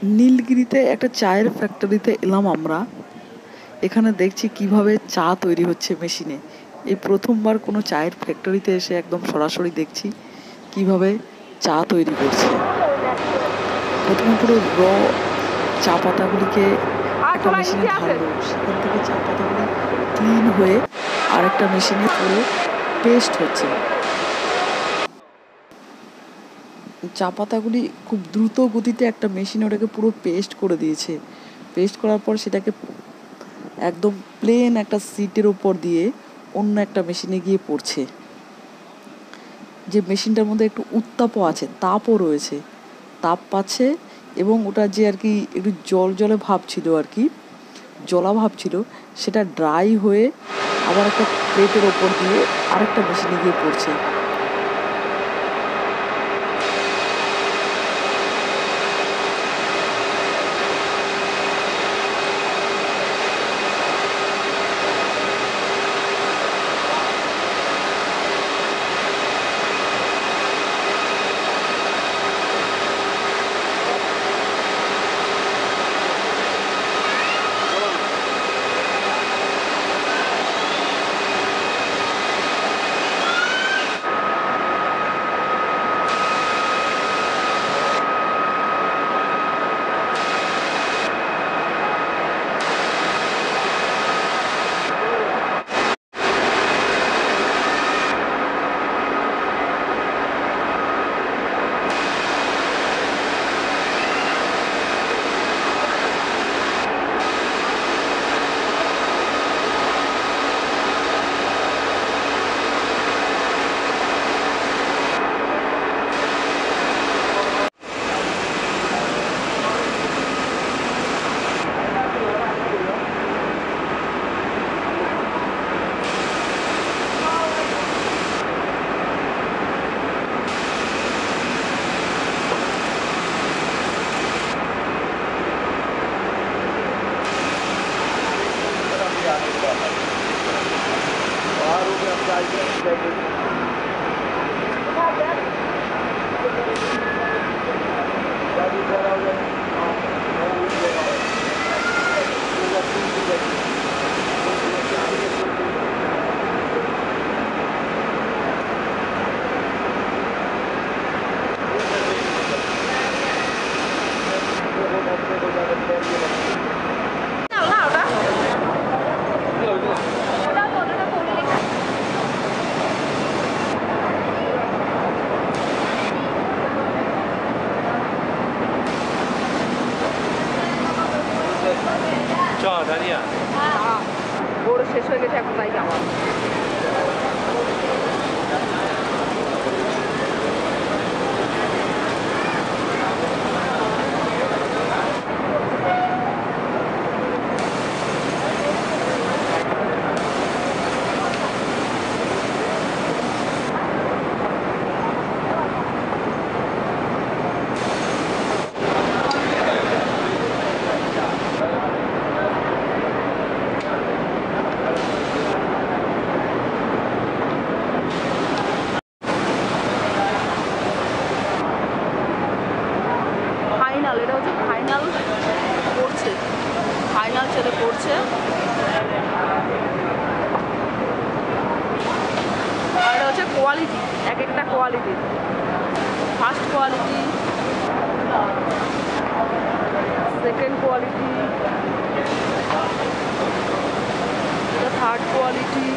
নীলগিরিতে একটা চায়ের ফ্যাক্টরিতে এলাম আমরা। এখানে দেখছি কিভাবে চা তৈরি হচ্ছে মেশিনে। এই প্রথমবার কোনো চায়ের ফ্যাক্টরিতে এসে একদম সরাসরি দেখছি কিভাবে চা তৈরি করছে। প্রথমে পুরো চা পাতাগুলিকে একটা মেশিনে ঢাললো, সেখান থেকে চা পাতাগুলি ক্লিন হয়ে আরেকটা মেশিনে পুরো পেস্ট হচ্ছে। চা পাতাগুলি খুব দ্রুত গতিতে একটা মেশিনে ওটাকে পুরো পেস্ট করে দিয়েছে। পেস্ট করার পর সেটাকে একদম প্লেন একটা সিটের উপর দিয়ে অন্য একটা মেশিনে গিয়ে পড়ছে। যে মেশিনটার মধ্যে একটু উত্তাপও আছে, তাপও রয়েছে, তাপ পাচ্ছে এবং ওটা যে আর কি একটু জলে ভাব ছিল আর কি, জলা ভাব ছিল, সেটা ড্রাই হয়ে আবার একটা প্লেটের ওপর দিয়ে আরেকটা মেশিনে গিয়ে পড়ছে। ওর শেষ হয়ে গেছে, এখন তাই যাওয়া। এটা হচ্ছে ফাইনাল করছে, ফাইনাল ছেলে করছে। আর এটা হচ্ছে কোয়ালিটি, এক একটা quality, first quality, second quality, third quality,